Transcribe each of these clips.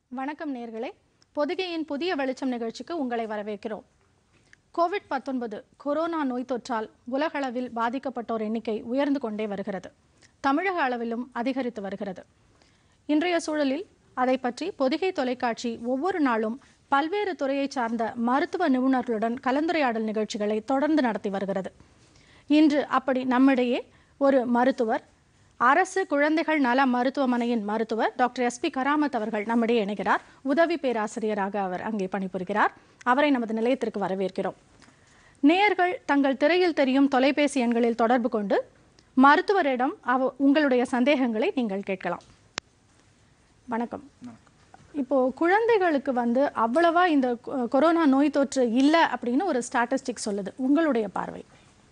வணக்கம் நேயர்களே, பொதிகையின் புதிய வெளிச்சம் நிகழ்ச்சிக்கு உங்களை வரவேற்கிறோம். கோவிட்-19 கொரோனா நோய் தொற்றால் உலகளவில் பாதிக்கப்பட்டோர் எண்ணிக்கை உயர்ந்து கொண்டே வருகிறது. தமிழக அளவிலும் அதிகரித்து வருகிறது. இன்றைய சூழலில் அதை பற்றி பொதிகை தொலைக்காட்சி ஒவ்வொரு நாளும் பல்வேறு துறையை சார்ந்த மருத்துவ நிபுணர்களுடன் கலந்துரையாடல் நிகழ்ச்சிகளை தொடர்ந்து நடத்தி வருகிறது. இன்று அப்படி நம்மிடையே ஒரு மருத்துவர், அரசு குழந்தைகள் நல மருத்துவமனையின் மருத்துவர் டாக்டர் எஸ்.பி. கராமத் அவர்கள் நம்மிடையே இணைகிறார். உதவி பேராசிரியராக அவர் அங்கே பணிபுரிகிறார். அவரை நமது நிலையத்திற்கு வரவேற்கிறோம். நேயர்கள் தங்கள் திரையில் தெரியும் தொலைபேசி எண்களில் தொடர்பு கொண்டு மருத்துவரிடம் உங்களுடைய சந்தேகங்களை நீங்கள் கேட்கலாம். வணக்கம். இப்போ குழந்தைகளுக்கு அவ்வளவா இந்த கொரோனா நோய் தொற்று இல்லை அப்படின்னு ஒரு ஸ்டாட்டிஸ்டிக் சொல்லுது. உங்களுடைய பார்வை?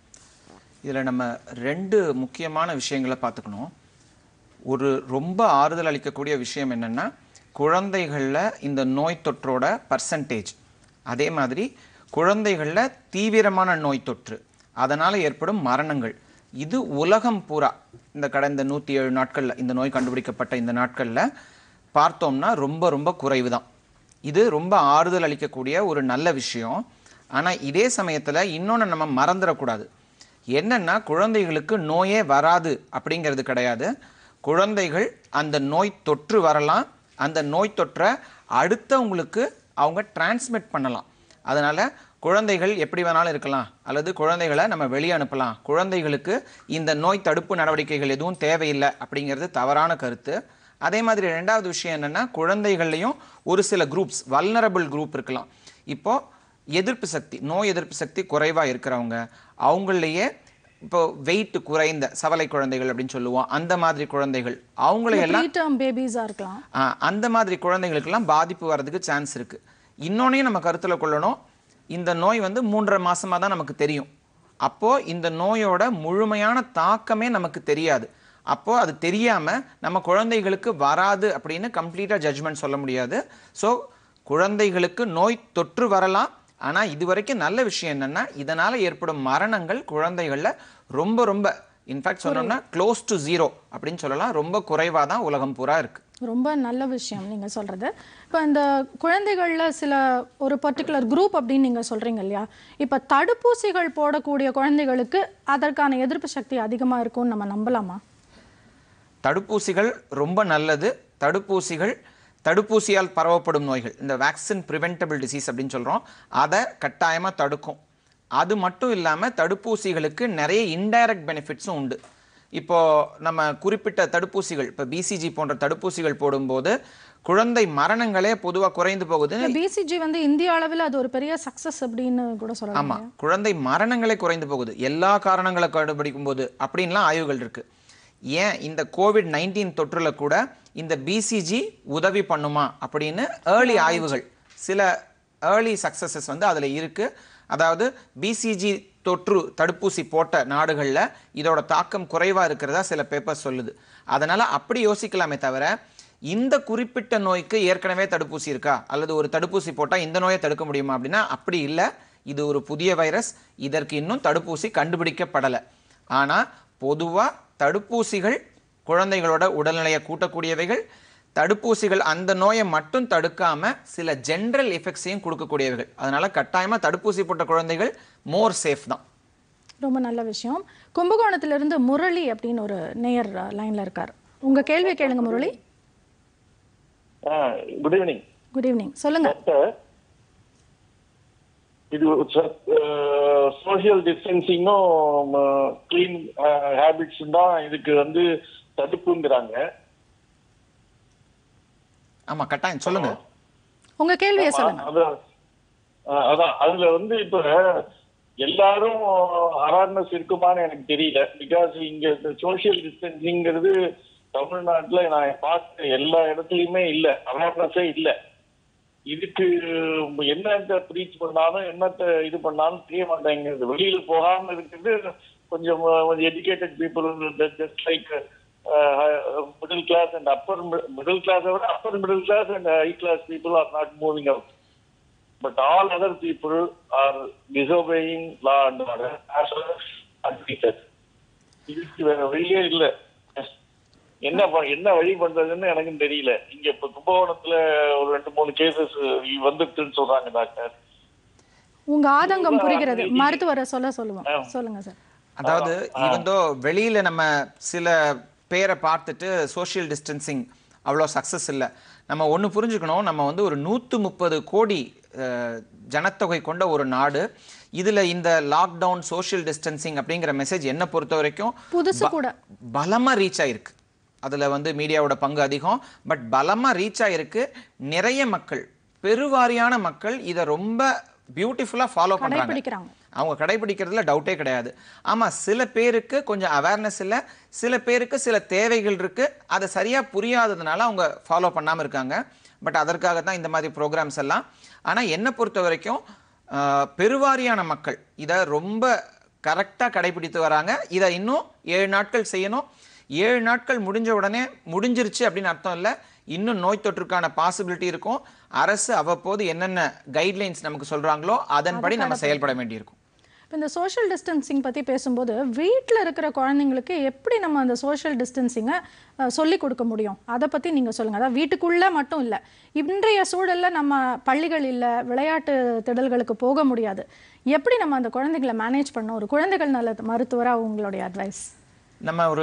இதில் நம்ம ரெண்டு முக்கியமான விஷயங்களை பார்த்துக்கணும். ஒரு ரொம்ப ஆறுதல் அளிக்கக்கூடிய விஷயம் என்னென்னா, குழந்தைகளில் இந்த நோய் தொற்றோட பர்சன்டேஜ், அதே மாதிரி குழந்தைகளில் தீவிரமான நோய் தொற்று, அதனால் ஏற்படும் மரணங்கள், இது உலகம் பூரா இந்த கடந்த 107 நாட்களில், இந்த நோய் கண்டுபிடிக்கப்பட்ட இந்த நாட்களில் பார்த்தோம்னா ரொம்ப ரொம்ப குறைவு தான். இது ரொம்ப ஆறுதல் அளிக்கக்கூடிய ஒரு நல்ல விஷயம். ஆனால் இதே சமயத்தில் இன்னொன்று நம்ம மறந்துடக்கூடாது. என்னன்னா, குழந்தைகளுக்கு நோயே வராது அப்படிங்கிறது கிடையாது. குழந்தைகள் அந்த நோய் தொற்று வரலாம், அந்த நோய் தொற்றை அடுத்தவங்களுக்கு அவங்க டிரான்ஸ்மிட் பண்ணலாம். அதனால் குழந்தைகள் எப்படி வேணாலும் இருக்கலாம், அல்லது குழந்தைகளை நம்ம வெளியே அனுப்பலாம். குழந்தைகளுக்கு இந்த நோய் தடுப்பு நடவடிக்கைகள் எதுவும் தேவையில்லை அப்படிங்கிறது தவறான கருத்து. அதே மாதிரி ரெண்டாவது விஷயம் என்னென்னா, குழந்தைகள்லையும் ஒரு சில குரூப்ஸ், வல்னரபிள் குரூப் இருக்கலாம். இப்போது எதிர்ப்பு சக்தி, நோய் எதிர்ப்பு சக்தி குறைவாக இருக்கிறவங்க, அவங்களையே இப்போ வெயிட் குறைந்த சவலை குழந்தைகள் அப்படின்னு சொல்லுவோம், அந்த மாதிரி குழந்தைகள், அவங்களையெல்லாம் பேபிஸாக இருக்கலாம். அந்த மாதிரி குழந்தைகளுக்கெல்லாம் பாதிப்பு வர்றதுக்கு சான்ஸ் இருக்குது. இன்னொன்னையும் நம்ம கருத்தில் கொள்ளணும், இந்த நோய் 3.5 மாதமாக தான் நமக்கு தெரியும். அப்போது இந்த நோயோட முழுமையான தாக்கமே நமக்கு தெரியாது. அப்போது அது தெரியாமல் நம்ம குழந்தைகளுக்கு வராது அப்படின்னு கம்ப்ளீட்டாக ஜட்ஜ்மெண்ட் சொல்ல முடியாது. ஸோ குழந்தைகளுக்கு நோய் தொற்று வரலாம். ஆனால் இது வரைக்கும் நல்ல விஷயம் என்னென்னா, இதனால் ஏற்படும் மரணங்கள் குழந்தைகளில் ரொம்ப ரொம்ப இன்ஃபேக்ட் சொன்னோம்னா க்ளோஸ் டு 0 அப்படின்னு சொல்லலாம். ரொம்ப குறைவாக தான் உலகம் பூரா இருக்குது. ரொம்ப நல்ல விஷயம் நீங்கள் சொல்கிறது. இப்போ இந்த குழந்தைகளில் சில ஒரு பர்டிகுலர் குரூப் அப்படின்னு நீங்கள் சொல்கிறீங்க இல்லையா? இப்போ தடுப்பூசிகள் போடக்கூடிய குழந்தைகளுக்கு அதற்கான எதிர்ப்பு சக்தி அதிகமாக இருக்கும்னு நம்ம நம்பலாமா? தடுப்பூசிகள் ரொம்ப நல்லது. தடுப்பூசியால் பரவப்படும் நோய்கள், இந்த வேக்சின் ப்ரிவென்டபிள் டிசீஸ் அப்படின்னு சொல்கிறோம், அதை கட்டாயமாக தடுக்கும். அது மட்டும் இல்லாமல் தடுப்பூசிகளுக்கு நிறைய இன்டைரக்ட் பெனிஃபிட்ஸும் உண்டு. இப்போது நம்ம குறிப்பிட்ட தடுப்பூசிகள், இப்போ பிசிஜி போன்ற தடுப்பூசிகள் போடும்போது குழந்தை மரணங்களே பொதுவாக குறைந்து போகுது. பிசிஜி இந்திய அளவில் அது ஒரு பெரிய சக்ஸஸ் அப்படின்னு கூட சொல்லலாம். ஆமாம், குழந்தை மரணங்களே குறைந்து போகுது எல்லா காரணங்களை கண்டுபிடிக்கும் போது அப்படின்லாம் ஆய்வுகள் இருக்குது. ஏன் இந்த கோவிட்-19 தொற்றுல கூட இந்த பிசிஜி உதவி பண்ணுமா அப்படின்னு ஏர்லி ஆய்வுகள், சில ஏர்லி சக்ஸஸஸ் அதில் இருக்குது. அதாவது பிசிஜி தொற்று தடுப்பூசி போட்ட நாடுகளில் இதோட தாக்கம் குறைவாக இருக்கிறதா சில பேப்பர்ஸ் சொல்லுது. அதனால் அப்படி யோசிக்கலாமே தவிர, இந்த குறிப்பிட்ட நோய்க்கு ஏற்கனவே தடுப்பூசி இருக்கா, அல்லது ஒரு தடுப்பூசி போட்டால் இந்த நோயை தடுக்க முடியுமா அப்படின்னா அப்படி இல்லை. இது ஒரு புதிய வைரஸ், இதற்கு இன்னும் தடுப்பூசி கண்டுபிடிக்கப்படலை. ஆனால் பொதுவாக தடுப்பூசிகள் குழந்தைகளோட உடல்நிலையை கூட்டக்கூடியவைகள். தடுப்பூசிகள் அந்த நோயை மட்டும் தடுக்காம சில ஜென்ரல் எஃபெக்ட்ஸையும் கொடுக்கக்கூடியவைகள். அதனால கட்டாயமாக தடுப்பூசி போட்ட குழந்தைகள் மோர் சேஃப் தான். ரொம்ப நல்ல விஷயம். கும்பகோணத்திலிருந்து முரளி அப்படின்னு ஒரு நேயர் லைன்ல இருக்கார். உங்க கேள்வி கேளுங்க Murali. Good evening. Good evening, சொல்லுங்க. இது சோஷியல் டிஸ்டன்சிங்கும் கிளீன் ஹேபிட்ஸ் தான் இதுக்கு தடுப்புங்கிறாங்க. ஆமா, கட்டாயம் சொல்லுங்க, உங்க கேள்வியை சொல்லுங்க. அதான் அதுல இப்ப எல்லாரும் அவேர்னஸ் இருக்குமான்னு எனக்கு தெரியல. பிகாஸ் இங்க சோஷியல் டிஸ்டன்சிங்கிறது தமிழ்நாட்டுல நான் பார்த்த எல்லா இடத்துலயுமே இல்ல, அவேர்னஸே இல்லை. இதுக்கு என்னத்த ப்ரீச் பண்ணாலும் என்னத்த இது பண்ணாலும் தெரிய மாட்டேங்கிறது. வெளியில போகாம இருக்கிறது கொஞ்சம் educated people, just like middle class and upper middle கிளாஸை விட upper middle class and high class people are not moving out. But all other people are disobeying law and order as well as அட்வீட்டட். இதுக்கு வேற வெளியே இல்லை. என்ன வழி பண்றதுன்னு எனக்கும் தெரியல. இங்க இப்ப கும்பகோணத்துல ஒரு 2-3 கேசஸ் வந்துட்டுன்னு சொல்றாங்க டாக்டர். உங்க ஆதங்கம் புரிகிறது. மருத்துவரை சொல்லுவோம். சொல்லுங்க சார். அதாவது இவந்தோ வெளியில நம்ம சில பேரை பார்த்துட்டு சோஷியல் டிஸ்டன்சிங் அவ்வளோ சக்ஸஸ் இல்லை. நம்ம ஒன்று புரிஞ்சுக்கணும், நம்ம வந்து ஒரு 130 கோடி ஜனத்தொகை கொண்ட ஒரு நாடு. இதில் இந்த லாக்டவுன் சோஷியல் டிஸ்டன்சிங் அப்படிங்கிற மெசேஜ் என்ன பொறுத்த வரைக்கும் புதுசு கூட பலமாக ரீச் ஆயிருக்கு. அதில் வந்து மீடியாவோட பங்கு அதிகம், பட் பலமாக ரீச் ஆயிருக்கு. நிறைய மக்கள், பெருவாரியான மக்கள் இதை ரொம்ப பியூட்டிஃபுல்லாக ஃபாலோ பண்ணுறாங்க. அவங்க கடைபிடிக்கிறதுல டவுட்டே கிடையாது. ஆமாம், சில பேருக்கு கொஞ்சம் அவேர்னஸ் இல்லை, சில பேருக்கு சில தேவைகள் இருக்குது, அதை சரியாக புரியாததுனால அவங்க ஃபாலோ பண்ணாமல் இருக்காங்க. பட் அதற்காக தான் இந்த மாதிரி ப்ரோக்ராம்ஸ் எல்லாம். ஆனால் என்னை பொறுத்த வரைக்கும் பெருவாரியான மக்கள் இதை ரொம்ப கரெக்டாக கடைபிடித்து வராங்க. இதை இன்னும் 7 நாட்கள் செய்யணும். 7 நாட்கள் முடிஞ்ச உடனே முடிஞ்சிருச்சு அப்படின்னு அர்த்தம் இல்லை. இன்னும் நோய் தொற்றுக்கான பாசிபிலிட்டி இருக்கும். அரசு அவ்வப்போது என்னென்ன கைட்லைன்ஸ் நமக்கு சொல்கிறாங்களோ அதன்படி நம்ம செயல்பட வேண்டியிருக்கும். இப்போ இந்த சோஷியல் டிஸ்டன்சிங் பற்றி பேசும்போது வீட்டில் இருக்கிற குழந்தைங்களுக்கு எப்படி நம்ம அந்த சோஷியல் டிஸ்டன்சிங்கை சொல்லி கொடுக்க முடியும், அதை பற்றி நீங்கள் சொல்லுங்கள். அதாவது வீட்டுக்குள்ளே மட்டும் இல்லை, இன்றைய சூழலில் நம்ம பள்ளிகள் இல்லை, விளையாட்டு திடல்களுக்கு போக முடியாது. எப்படி நம்ம அந்த குழந்தைகளை மேனேஜ் பண்ணோம்? ஒரு குழந்தைகள் நல்ல மருத்துவராக உங்களுடைய அட்வைஸ். நம்ம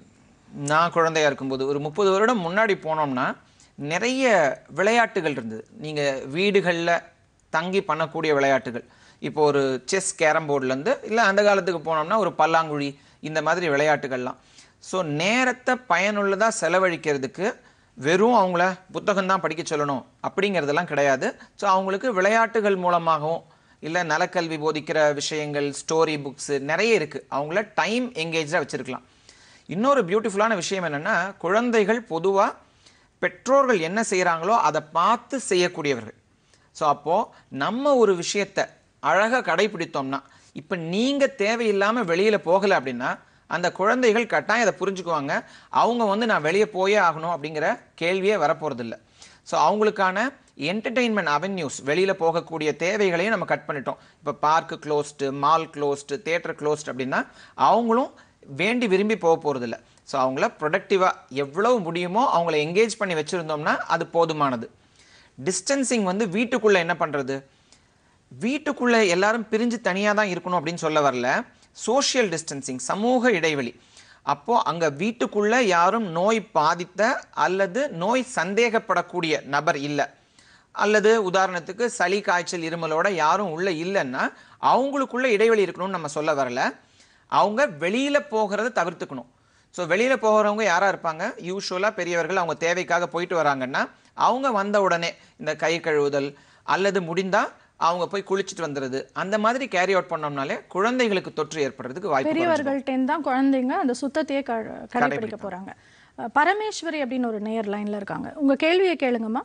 நான் குழந்தையா இருக்கும்போது ஒரு 30 வருடம் முன்னாடி போனோம்னா நிறைய விளையாட்டுகள் இருந்தது. நீங்கள் வீடுகளில் தங்கி பண்ணக்கூடிய விளையாட்டுகள். இப்போ ஒரு செஸ், கேரம் போர்டுலேருந்து இல்லை அந்த காலத்துக்கு போனோம்னா ஒரு பல்லாங்குழி, இந்த மாதிரி விளையாட்டுகள்லாம். ஸோ நேரத்தை பயனுள்ளதாக செலவழிக்கிறதுக்கு வெறும் அவங்கள புத்தகம்தான் படிக்க சொல்லணும் அப்படிங்கிறதெல்லாம் கிடையாது. ஸோ அவங்களுக்கு விளையாட்டுகள் மூலமாகவும் இல்லை நலக்கல்வி போதிக்கிற விஷயங்கள், ஸ்டோரி புக்ஸு நிறைய இருக்குது. அவங்கள டைம் எங்கேஜாக வச்சுருக்கலாம். இன்னொரு பியூட்டிஃபுல்லான விஷயம் என்னென்னா, குழந்தைகள் பொதுவாக பெற்றோர்கள் என்ன செய்கிறாங்களோ அதை பார்த்து செய்யக்கூடியவர்கள். ஸோ அப்போது நம்ம ஒரு விஷயத்தை அழகாக கடைபிடித்தோம்னா, இப்போ நீங்கள் தேவையில்லாமல் வெளியில் போகலை அப்படின்னா அந்த குழந்தைகள் கட்டாயம் அதை புரிஞ்சுக்குவாங்க. அவங்க வந்து நான் வெளியே போயே ஆகணும் அப்படிங்கிற கேள்வியே வரப்போகிறதில்ல. ஸோ அவங்களுக்கான என்டர்டெயின்மெண்ட் அவென்யூஸ், வெளியில் போகக்கூடிய தேவைகளையும் நம்ம கட் பண்ணிட்டோம். இப்போ park closed, mall closed, theatre closed அப்படின்னா அவங்களும் வேண்டி விரும்பி போக போகிறதில்ல. ஸோ அவங்கள ப்ரொடக்டிவாக எவ்வளவு முடியுமோ அவங்கள என்கேஜ் பண்ணி வச்சுருந்தோம்னா அது போதுமானது. டிஸ்டன்சிங் வந்து வீட்டுக்குள்ளே என்ன பண்ணுறது, வீட்டுக்குள்ளே எல்லாரும் பிரிஞ்சு தனியாக தான் இருக்கணும் அப்படின்னு சொல்ல வரல. சோஷியல் டிஸ்டன்சிங், சமூக இடைவெளி. அப்போது அங்கே வீட்டுக்குள்ளே யாரும் நோய் பாதித்த அல்லது நோய் சந்தேகப்படக்கூடிய நபர் இல்லை, அல்லது உதாரணத்துக்கு சளி, காய்ச்சல், இருமலோட யாரும் உள்ளே இல்லைன்னா அவங்களுக்குள்ள இடைவெளி இருக்கணும்னு நம்ம சொல்ல வரல. அவங்க வெளியில் போகிறத தவிர்த்துக்கணும். ஸோ வெளியில் போகிறவங்க யாராக இருப்பாங்க? யூஸ்வலாக பெரியவர்கள் அவங்க தேவைக்காக போயிட்டு வராங்கன்னா அவங்க வந்த உடனே இந்த கை கழுவுதல் அல்லது முடிந்தால் அவங்க போய் குளிச்சுட்டு வந்துடுது, அந்த மாதிரி கேரி அவுட் பண்ணோம்னாலே குழந்தைகளுக்கு தொற்று ஏற்படுறதுக்கு வாய்ப்பு. பெரியவர்கள்ட்ட தான் குழந்தைங்க அந்த சுத்தத்தையே கடைபிடிக்க போகிறாங்க. பரமேஸ்வரி அப்படின்னு ஒரு நேயர் லைனில் இருக்காங்க. உங்கள் கேள்வியை கேளுங்கம்மா.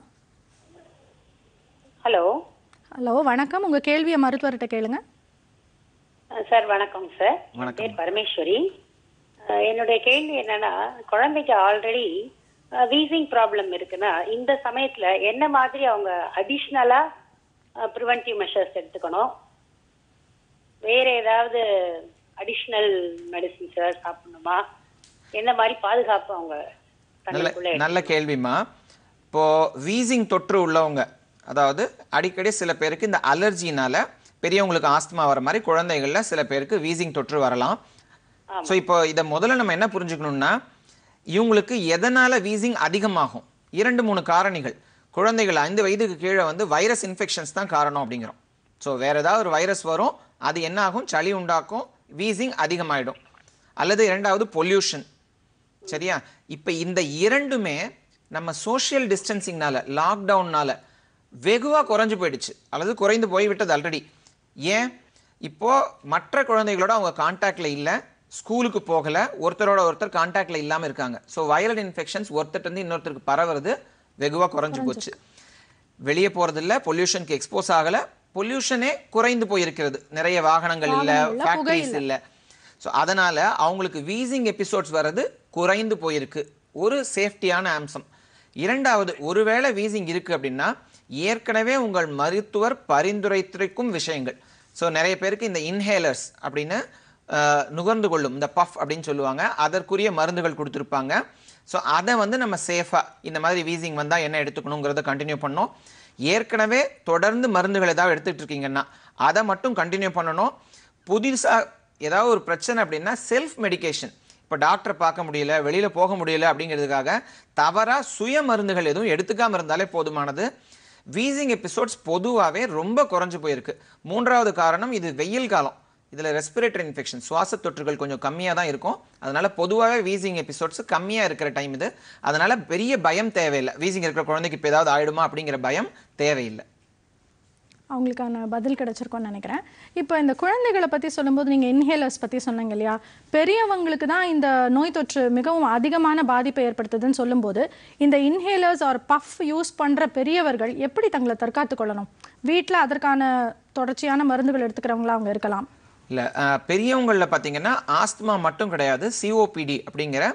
ஹலோ. ஹலோ, வணக்கம். உங்கள் கேள்வியை மருத்துவர்கிட்ட கேளுங்க. சார் வணக்கம் சார். என் பேர் பரமேஸ்வரி. என்னுடைய கேள்வி என்னன்னா, குழந்தைக்கு ஆல்ரெடி வீசிங் ப்ராப்ளம் இருக்குன்னா இந்த சமயத்துல என்ன மாதிரி அவங்க அடிஷ்னலா ப்ரிவென்டிவ் மெஷர்ஸ் எடுத்துக்கணும்? வேற ஏதாவது அடிஷ்னல் மெடிசின்ஸ் ஏதாவது சாப்பிடணுமா? என்ன மாதிரி பாதுகாப்பு அவங்க? நல்ல கேள்விமா. இப்போ வீசிங் தொற்று உள்ளவங்க, அதாவது அடிக்கடி சில பேருக்கு இந்த அலர்ஜினால பெரியவங்களுக்கு ஆஸ்துமா வர மாதிரி குழந்தைகள்ல சில பேருக்கு வீசிங் தொற்று வரலாம். ஸோ இப்போ இதை முதல்ல நம்ம என்ன புரிஞ்சுக்கணும்னா, இவங்களுக்கு எதனால வீசிங் அதிகமாகும்? 2-3 காரணிகள். குழந்தைகள் 5 வயதுக்கு கீழே வந்து வைரஸ் இன்ஃபெக்ஷன்ஸ் தான் காரணம் அப்படிங்கிறோம். ஸோ வேறு ஏதாவது ஒரு வைரஸ் வரும், அது என்ன ஆகும்? சளி உண்டாக்கும், வீசிங் அதிகமாகிடும். அல்லது 2வது பொல்யூஷன். சரியா? இப்போ இந்த 2மே நம்ம சோஷியல் டிஸ்டன்சிங்னால, லாக்டவுன்னால வெகுவாக குறைஞ்சு போயிடுச்சு அல்லது குறைந்து போய்விட்டது ஆல்ரெடி. ஏன்? இப்போது மற்ற குழந்தைகளோட அவங்க கான்டாக்டில் இல்லை, ஸ்கூலுக்கு போகலை, ஒருத்தரோட ஒருத்தர் கான்டாக்டில் இல்லாமல் இருக்காங்க. ஸோ வைரல் இன்ஃபெக்ஷன்ஸ் ஒருத்தர்ட்டு இன்னொருத்தருக்கு பரவுறது வெகுவாக குறைஞ்சு போச்சு. வெளியே போகிறதில்ல, பொல்யூஷனுக்கு எக்ஸ்போஸ் ஆகலை, பொல்யூஷனே குறைந்து போயிருக்கிறது. நிறைய வாகனங்கள் இல்லை, ஃபேக்ட்ரிஸ் இல்லை. ஸோ அதனால் அவங்களுக்கு வீசிங் எபிசோட்ஸ் வர்றது குறைந்து போயிருக்கு. ஒரு சேஃப்டியான அம்சம். 2வது, ஒருவேளை வீசிங் இருக்குது அப்படின்னா ஏற்கனவே உங்கள் மருத்துவர் பரிந்துரைத்திருக்கும் விஷயங்கள். ஸோ நிறைய பேருக்கு இந்த இன்ஹேலர்ஸ் அப்படின்னு நுகர்ந்து கொள்ளும், இந்த பஃப் அப்படின்னு சொல்லுவாங்க, அதற்குரிய மருந்துகள் கொடுத்துருப்பாங்க. ஸோ அதை வந்து நம்ம சேஃபாக இந்த மாதிரி வீசிங் வந்தால் என்ன எடுத்துக்கணுங்கிறத கண்டினியூ பண்ணோம். ஏற்கனவே தொடர்ந்து மருந்துகள் ஏதாவது எடுத்துகிட்டு இருக்கீங்கன்னா அதை மட்டும் கண்டினியூ பண்ணணும். புதுசாக ஏதாவது ஒரு பிரச்சனை அப்படின்னா செல்ஃப் மெடிகேஷன், இப்போ டாக்டரை பார்க்க முடியல, வெளியில் போக முடியல அப்படிங்கிறதுக்காக தவறாக சுய மருந்துகள் எதுவும் எடுத்துக்காமல் இருந்தாலே போதுமானது. வீசிங் எபிசோட்ஸ் பொதுவாகவே ரொம்ப குறைஞ்சு போயிருக்கு. 3வது காரணம், இது வெயில் காலம், இதில் ரெஸ்பிரேட்டரி இன்ஃபெக்ஷன் சுவாச தொற்றுகள் கொஞ்சம் கம்மியாக தான் இருக்கும். அதனால் பொதுவாகவே வீசிங் எபிசோட்ஸ் கம்மியாக இருக்கிற டைம் இது. அதனால் பெரிய பயம் தேவையில்லை. வீசிங் இருக்கிற குழந்தைக்கு இப்போ ஏதாவது ஆயிடுமா அப்படிங்கிற பயம் தேவையில்லை. அவங்களுக்கான பதில் கிடைச்சிருக்கோன்னு நினைக்கிறேன். இப்போ இந்த குழந்தைகளை பற்றி சொல்லும்போது நீங்கள் இன்ஹேலர்ஸ் பற்றி சொன்னீங்க இல்லையா, பெரியவங்களுக்கு தான் இந்த நோய் தொற்று மிகவும் அதிகமான பாதிப்பை ஏற்படுத்துதுன்னு சொல்லும்போது இந்த இன்ஹேலர்ஸ் ஆர் பஃப் யூஸ் பண்ணுற பெரியவர்கள் எப்படி தங்களை தற்காத்து கொள்ளணும்? வீட்டில் அதற்கான தொடர்ச்சியான மருந்துகள் எடுத்துக்கிறவங்களா அவங்க இருக்கலாம். இல்லை, பெரியவங்களில் பார்த்தீங்கன்னா ஆஸ்துமா மட்டும் கிடையாது, சிஓபிடி அப்படிங்கிற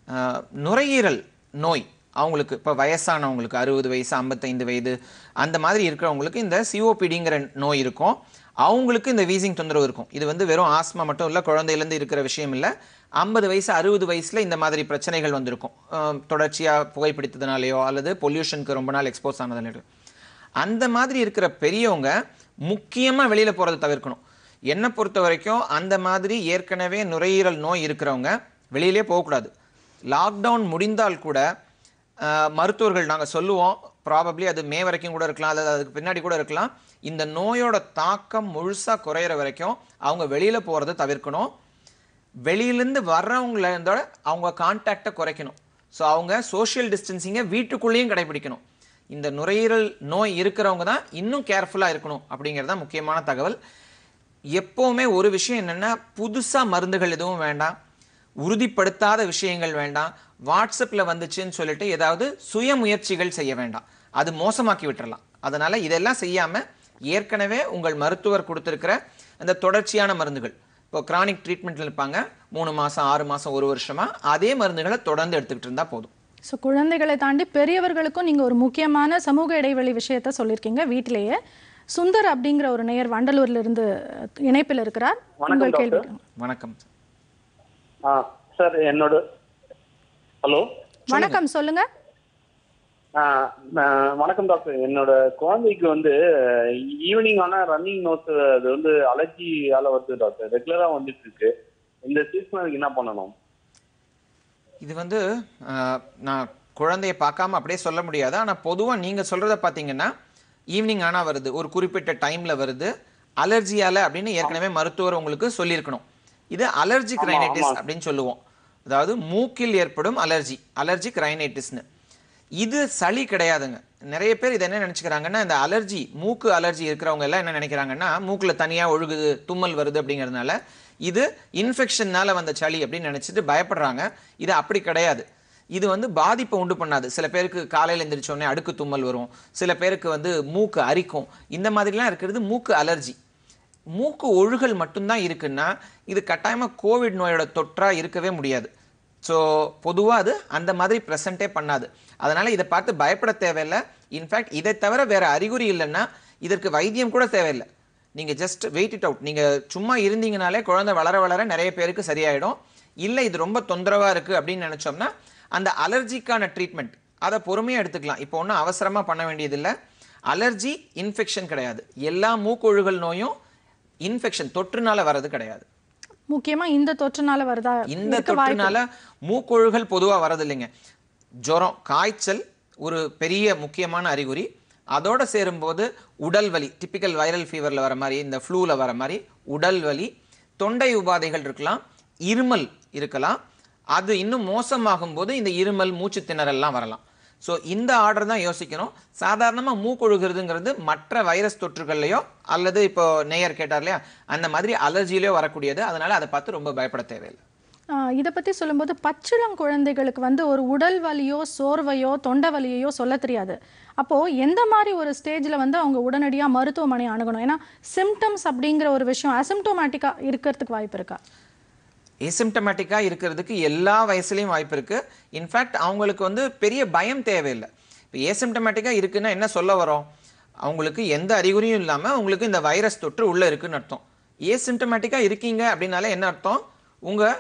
நுரையீரல் நோய் அவங்களுக்கு, இப்போ வயசானவங்களுக்கு 60 வயசு 55 வயது அந்த மாதிரி இருக்கிறவங்களுக்கு இந்த சிஓபிடிங்கிற நோய் இருக்கும். அவங்களுக்கு இந்த வீசிங் தொந்தரவு இருக்கும். இது வந்து வெறும் ஆஸ்மா மட்டும் இல்லை, குழந்தையிலேருந்து இருக்கிற விஷயம் இல்லை. 50 வயசு 60 வயசில் இந்த மாதிரி பிரச்சனைகள் வந்திருக்கும், தொடர்ச்சியாக புகைப்பிடித்ததுனாலையோ அல்லது பொல்யூஷனுக்கு ரொம்ப நாள் எக்ஸ்போஸ் ஆனதுனாலையோ. அந்த மாதிரி இருக்கிற பெரியவங்க முக்கியமாக வெளியில் போகிறத தவிர்க்கணும். என்னை பொறுத்த வரைக்கும் அந்த மாதிரி ஏற்கனவே நுரையீரல் நோய் இருக்கிறவங்க வெளியிலே போகக்கூடாது. லாக்டவுன் முடிந்தால் கூட மருத்துவர்கள் நாங்கள் சொல்லுவோம், ப்ராபப்ளி அது மே வரைக்கும் கூட இருக்கலாம், அல்லது அதுக்கு பின்னாடி கூட இருக்கலாம், இந்த நோயோட தாக்கம் முழுசாக குறையிற வரைக்கும் அவங்க வெளியில் போகிறத தவிர்க்கணும். வெளியிலேருந்து வர்றவங்களோட அவங்க கான்டாக்டை குறைக்கணும். ஸோ அவங்க சோஷியல் டிஸ்டன்சிங்கை வீட்டுக்குள்ளேயும் கடைபிடிக்கணும். இந்த நுரையீரல் நோய் இருக்கிறவங்க தான் இன்னும் கேர்ஃபுல்லாக இருக்கணும் அப்படிங்கிறது தான் முக்கியமான தகவல். எப்போவுமே ஒரு விஷயம் என்னென்னா, புதுசாக மருந்துகள் எதுவும் வேண்டாம், உறுதிப்படுத்தாத விஷயங்கள் வேண்டாம், வாட்ஸ்அப்பில் வந்துச்சுன்னு சொல்லிட்டு ஏதாவது சுய முயற்சிகள் செய்ய வேண்டாம், அது மோசமாக்கி விட்டுறலாம். அதனால் இதெல்லாம் செய்யாமல் ஏற்கனவே உங்கள் மருத்துவர் கொடுத்துருக்கிற அந்த தொடர்ச்சியான மருந்துகள், இப்போ கிரானிக் ட்ரீட்மெண்ட்டில் இருப்பாங்க 3 மாதம் 6 மாதம் 1 வருஷமாக, அதே மருந்துகளை தொடர்ந்து எடுத்துக்கிட்டு இருந்தால் போதும். ஸோ குழந்தைகளை தாண்டி பெரியவர்களுக்கும் நீங்கள் ஒரு முக்கியமான சமூக இடைவெளி விஷயத்த சொல்லியிருக்கீங்க வீட்டிலேயே. சுந்தர் அப்படிங்கிற ஒரு நேயர் வண்டலூர்ல இருந்து இணைப்பில் இருக்கிறார். உங்கள் கேள்வி. வணக்கம் சார். என்னோட ஹலோ வணக்கம், சொல்லுங்க. வணக்கம் டாக்டர். என்னோட குழந்தைக்கு வந்து ஈவினிங் ஆனா ரன்னிங் நோஸ், அது வந்து அலர்ஜியால வருது டாக்டர், ரெகுலரா வந்துட்டு இருக்கு. இந்த சீசனுக்கு என்ன பண்ணணும்? இது வந்து நான் குழந்தைய பார்க்காம அப்படியே சொல்ல முடியாது. ஆனால் பொதுவாக நீங்கள் சொல்கிறத பார்த்தீங்கன்னா ஈவினிங் ஆனால் வருது, ஒரு குறிப்பிட்ட டைமில் வருது, அலர்ஜியால் அப்படின்னு ஏற்கனவே மருத்துவர் உங்களுக்கு சொல்லியிருக்கணும். இது அலர்ஜிக் ரைனைட்டிஸ் அப்படின்னு சொல்லுவோம். அதாவது மூக்கில் ஏற்படும் அலர்ஜிக் ரைனைட்டிஸ்னு. இது சளி கிடையாதுங்க. நிறைய பேர் இதை என்ன நினச்சிக்கிறாங்கன்னா, இந்த அலர்ஜி மூக்கு அலர்ஜி இருக்கிறவங்க எல்லாம் என்ன நினைக்கிறாங்கன்னா, மூக்கில் தனியாக ஒழுகுது, தும்மல் வருது அப்படிங்கிறதுனால இது இன்ஃபெக்ஷன்னால வந்த சளி அப்படின்னு நினச்சிட்டு பயப்படுறாங்க. இது அப்படி கிடையாது. இது வந்து பாதிப்பை உண்டு பண்ணாது. சில பேருக்கு காலையில் எழுந்திரிச்சோடனே அடுக்கு தும்மல் வரும், சில பேருக்கு வந்து மூக்கு அரிக்கும். இந்த மாதிரிலாம் இருக்கிறது மூக்கு அலர்ஜி. மூக்கு ஒழுகல் மட்டும்தான் இருக்குன்னா இது கட்டாயமாக கோவிட் நோயோட தொற்றாக இருக்கவே முடியாது. ஸோ பொதுவாக அது அந்த மாதிரி ப்ரெசென்ட்டே பண்ணாது. அதனால் இதை பார்த்து பயப்பட தேவையில்லை. இன்ஃபேக்ட் இதை தவிர வேறு அறிகுறி இல்லைன்னா இதற்கு வைத்தியம் கூட தேவையில்லை. நீங்கள் ஜஸ்ட் வெயிட் இட் அவுட். நீங்கள் சும்மா இருந்தீங்கனாலே குழந்தை வளர வளர நிறைய பேருக்கு சரியாயிடும். இல்லை இது ரொம்ப தொந்தரவாக இருக்குது அப்படின்னு நினச்சோம்னா அந்த அலர்ஜிக்கான ட்ரீட்மெண்ட் அதை பொறுமையாக எடுத்துக்கலாம். இப்போ ஒன்றும் அவசரமாக பண்ண வேண்டியதில்லை. அலர்ஜி இன்ஃபெக்ஷன் கிடையாது. எல்லா மூக்கொழுகல் நோயும் இன்ஃபெக்ஷன் தொற்றுனால வர்றது கிடையாது. முக்கியமா இந்த தொற்றுனால வருதா? இந்த தொற்றுனால மூக்கொழுகல் பொதுவாக வரது இல்லைங்க. ஜுரம், காய்ச்சல் ஒரு பெரிய முக்கியமான அறிகுறி. அதோடு சேரும்போது உடல் வலி, டிப்பிக்கல் வைரல் ஃபீவரில் வர மாதிரி, இந்த ஃப்ளூவில் வர மாதிரி உடல் வலி, தொண்டை உபாதைகள் இருக்கலாம், இருமல் இருக்கலாம். அது இன்னும் மோசமாகும் போது இந்த இருமல், மூச்சு திணறல்லாம் வரலாம். ஸோ இந்த ஆர்டர் தான் யோசிக்கணும். சாதாரணமாக மூக்கொழுகிறதுங்கிறது மற்ற வைரஸ் தொற்றுகள்லையோ அல்லது இப்போ நேயர் கேட்டார் இல்லையா அந்த மாதிரி அலர்ஜிலையோ வரக்கூடியது. அதனால் அதை பார்த்து ரொம்ப பயப்பட தேவையில்லை. இதை பற்றி சொல்லும்போது பச்சிளம் குழந்தைகளுக்கு வந்து ஒரு உடல் வலியோ சோர்வையோ தொண்டை வலியையோ சொல்ல தெரியாது. அப்போது எந்த மாதிரி ஒரு ஸ்டேஜில் வந்து அவங்க உடனடியாக மருத்துவமனை அணுகணும்? ஏன்னா சிம்டம்ஸ் அப்படிங்கிற ஒரு விஷயம் அசிம்டோமேட்டிக்காக இருக்கிறதுக்கு வாய்ப்பு இருக்கா? ஏசிம்டமேட்டிக்காக இருக்கிறதுக்கு எல்லா வயசுலேயும் வாய்ப்பு இருக்குது. இன்ஃபேக்ட் அவங்களுக்கு வந்து பெரிய பயம் தேவையில்லை. இப்போ ஏசிம்டமேட்டிக்காக இருக்குன்னா என்ன சொல்ல வரோம்? அவங்களுக்கு எந்த அறிகுறியும் இல்லாமல் அவங்களுக்கு இந்த வைரஸ் தொற்று உள்ளே இருக்குன்னு அர்த்தம். ஏசிம்டமேட்டிக்காக இருக்கீங்க அப்படின்னாலே என்ன அர்த்தம்? உங்கள்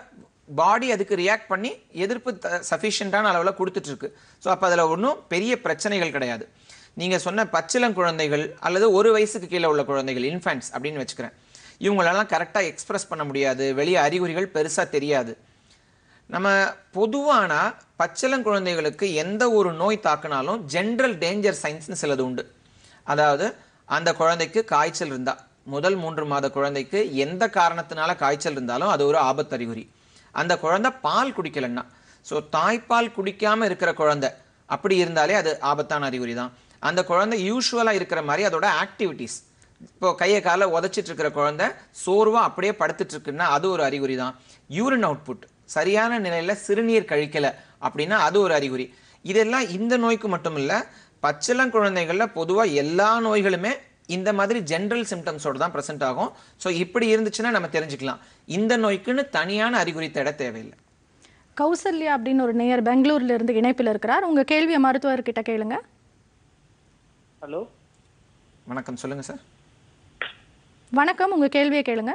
பாடி அதுக்கு ரியாக்ட் பண்ணி எதிர்ப்பு சஃபிஷியண்டான அளவில் கொடுத்துட்டு இருக்கு. ஸோ அப்போ அதில் ஒன்றும் பெரிய பிரச்சனைகள் கிடையாது. நீங்கள் சொன்ன பச்சிளங்குழந்தைகள் அல்லது 1 வயசுக்கு கீழே உள்ள குழந்தைகள், இன்ஃபேன்ட்ஸ் அப்படின்னு வச்சுக்கிறேன், இவங்களெல்லாம் கரெக்டாக எக்ஸ்பிரஸ் பண்ண முடியாது, வெளியே அறிகுறிகள் பெருசாக தெரியாது. நம்ம பொதுவான பச்சிளங்குழந்தைகளுக்கு எந்த ஒரு நோய் தாக்குனாலும் ஜென்ரல் டேஞ்சர் சைன்ஸ்னு சிலது உண்டு. அதாவது அந்த குழந்தைக்கு காய்ச்சல் இருந்தால், முதல் 3 மாத குழந்தைக்கு எந்த காரணத்தினால காய்ச்சல் இருந்தாலும் அது ஒரு ஆபத்து அறிகுறி. அந்த குழந்தை பால் குடிக்கலைன்னா, ஸோ தாய்ப்பால் குடிக்காமல் இருக்கிற குழந்தை அப்படி இருந்தாலே அது ஆபத்தான அறிகுறி தான். அந்த குழந்தை யூஸ்வலாக இருக்கிற மாதிரி அதோட ஆக்டிவிட்டீஸ், இப்போ கையை காலை உதச்சிட்டு இருக்கிற குழந்தை சோர்வாக அப்படியே படுத்துட்டு இருக்குன்னா அது ஒரு அறிகுறி தான். யூரின் அவுட்புட் சரியான நிலையில் சிறுநீர் கழிக்கலை அப்படின்னா அது ஒரு அறிகுறி. இதெல்லாம் இந்த நோய்க்கு மட்டும் இல்லை, பச்சிளங்குழந்தைகளில் பொதுவாக எல்லா நோய்களுமே இந்த மாதிரி ஜென்ரல் சிம்டம்ஸோடு தான் ப்ரெசென்ட் ஆகும். ஸோ இப்படி இருந்துச்சுன்னா நம்ம தெரிஞ்சுக்கலாம். இந்த நோய்க்குன்னு தனியான அறிகுறி தேட தேவையில்லை. கௌசல்யா அப்படின்னு ஒரு நேயர் பெங்களூர்ல இருந்து இணைப்பில் இருக்கிறார். உங்க கேள்வியை மருத்துவர்கிட்ட கேளுங்க. ஹலோ, வணக்கம், சொல்லுங்க சார். வணக்கம், உங்க கேள்வியை கேளுங்க.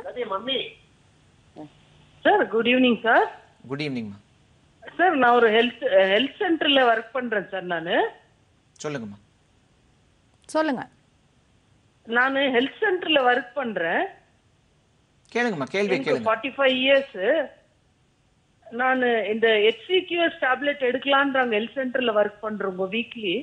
Sir good evening sir. Good ஈவினிங்மா. சார் நான் ஒரு ஹெல்த் சென்டர்ல ஒர்க் பண்றேன் சார். சொல்லுங்கம்மா. சொல்லுங்க. நான் ஹெல்த் சென்டர்ல ஒர்க் பண்றேன். கேளுங்கம்மா, கேள்வி கேளுங்க. 45 இயர்ஸ். நான் இந்த HCQS டேப்லெட் எடுக்கலான்றாங்க ஹெல்த் சென்டர்ல ஒர்க் பண்றோம் வீக்லி.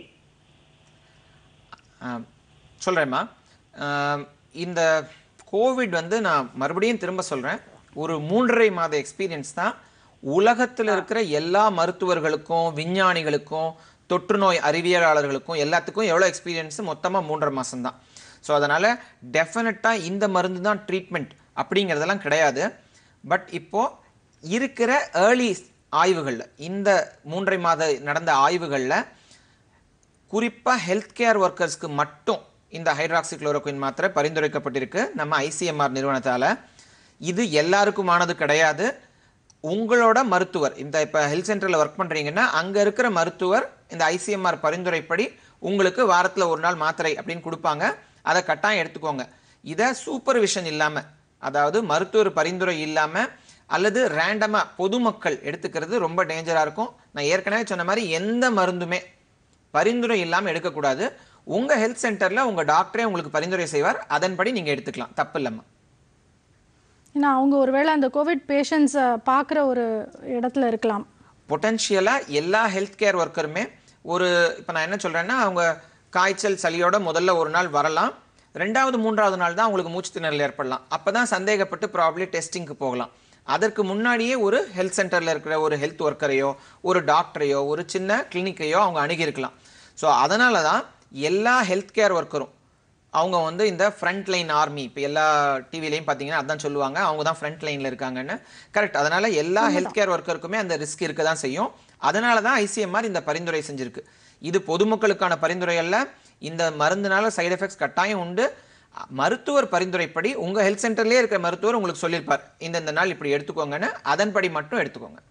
சொல்கிறேம்மா, இந்த கோவிட் நான் மறுபடியும் திரும்ப சொல்கிறேன், ஒரு 3.5 மாத எக்ஸ்பீரியன்ஸ் தான். உலகத்தில் இருக்கிற எல்லா மருத்துவர்களுக்கும் விஞ்ஞானிகளுக்கும் தொற்று நோய் அறிவியலாளர்களுக்கும் எல்லாத்துக்கும் எவ்வளோ எக்ஸ்பீரியன்ஸு மொத்தமாக 3.5 மாதம் தான். ஸோ அதனால் டெஃபினட்டாக இந்த மருந்து தான் ட்ரீட்மெண்ட் அப்படிங்கிறதெல்லாம் கிடையாது. பட் இப்போது இருக்கிற ஏர்லி ஆய்வுகளில், இந்த 3.5 மாத நடந்த ஆய்வுகளில் குறிப்பாக ஹெல்த் கேர் ஒர்க்கர்ஸ்க்கு மட்டும் இந்த ஹைட்ராக்சிக்ளோரோகுயின் மாத்திரை பரிந்துரைக்கப்பட்டிருக்கு நம்ம ICMR நிறுவனத்தால். இது எல்லாருக்குமானது கிடையாது. உங்களோட மருத்துவர், இந்த இப்போ ஹெல்த் சென்டரில் ஒர்க் பண்ணுறீங்கன்னா அங்கே இருக்கிற மருத்துவர் இந்த ICMR பரிந்துரைப்படி உங்களுக்கு வாரத்தில் 1 நாள் மாத்திரை அப்படின்னு கொடுப்பாங்க. அதை கட்டாயம் எடுத்துக்கோங்க. இதை சூப்பர்விஷன் இல்லாமல், அதாவது மருத்துவர் பரிந்துரை இல்லாமல் அல்லது ரேண்டமாக பொதுமக்கள் எடுத்துக்கிறது ரொம்ப டேஞ்சராக இருக்கும். நான் ஏற்கனவே சொன்ன மாதிரி எந்த மருந்துமே பரிந்துரை இல்லாமல் எடுக்கக்கூடாது. உங்கள் ஹெல்த் சென்டரில் உங்கள் டாக்டரே உங்களுக்கு பரிந்துரை செய்வார், அதன்படி நீங்கள் எடுத்துக்கலாம், தப்பு இல்லைம்மா. ஏன்னா அவங்க ஒருவேளை அந்த கோவிட் பேஷண்ட்ஸை பார்க்குற ஒரு இடத்துல இருக்கலாம். பொட்டன்ஷியலாக எல்லா ஹெல்த் கேர் ஒர்க்கருமே இப்போ நான் என்ன சொல்கிறேன்னா, அவங்க காய்ச்சல் சளியோட முதல்ல 1 நாள் வரலாம், 2வது 3வது நாள் தான் அவங்களுக்கு மூச்சு திணறல் ஏற்படலாம். அப்போ தான் சந்தேகப்பட்டு ப்ராப்ளி டெஸ்டிங்க்கு போகலாம். அதற்கு முன்னாடியே ஒரு ஹெல்த் சென்டரில் இருக்கிற ஒரு ஹெல்த் ஒர்க்கரையோ ஒரு டாக்டரையோ ஒரு சின்ன கிளினிக்கையோ அவங்க அணுகியிருக்கலாம். ஸோ அதனால தான் எல்லா ஹெல்த் கேர் ஒர்க்கரும் அவங்க இந்த ஃப்ரண்ட் லைன் ஆர்மி, இப்போ எல்லா டிவிலையும் பார்த்தீங்கன்னா அதான் சொல்லுவாங்க, அவங்க தான் ஃப்ரண்ட் லைனில் இருக்காங்கன்னு. கரெக்ட். அதனால் எல்லா ஹெல்த் கேர் ஒர்க்கருக்குமே அந்த ரிஸ்க் இருக்க தான் செய்யும். அதனால தான் ICMR இந்த பரிந்துரை செஞ்சுருக்கு. இது பொதுமக்களுக்கான பரிந்துரை அல்ல. இந்த மருந்துனால சைடு எஃபெக்ட்ஸ் கட்டாயம் உண்டு. மருத்துவர் பரிந்துரைப்படி உங்கள் ஹெல்த் சென்டர்லேயே இருக்கிற மருத்துவர் உங்களுக்கு சொல்லியிருப்பார், இந்த நாள் இப்படி எடுத்துக்கோங்கன்னு, அதன்படி மட்டும் எடுத்துக்கோங்க.